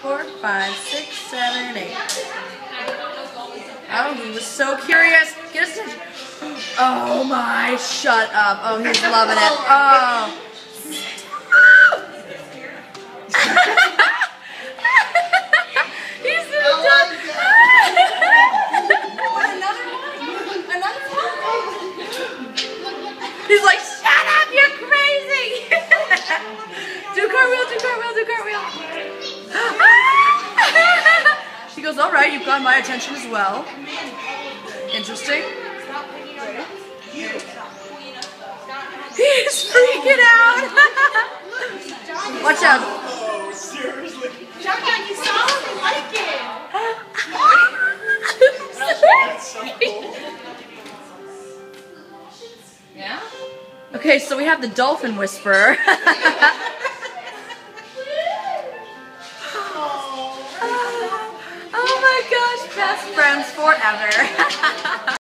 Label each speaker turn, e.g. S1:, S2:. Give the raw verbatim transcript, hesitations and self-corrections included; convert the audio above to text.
S1: four, five, six, seven, eight. Oh, he was so curious. Get his attention. Oh my, shut up. Oh, he's loving it. Oh. He's so done. Another one? Another one? He's like, shut up, you're crazy. Do cartwheel, do cartwheel, do cartwheel. He goes, all right, you've got my attention as well. Interesting. He's freaking out. Watch out.
S2: Oh, seriously?
S3: Jackie, you saw him like it.
S2: That's so cool.
S3: Yeah?
S1: Okay, so we have the dolphin whisperer. Oh my gosh, best friends forever.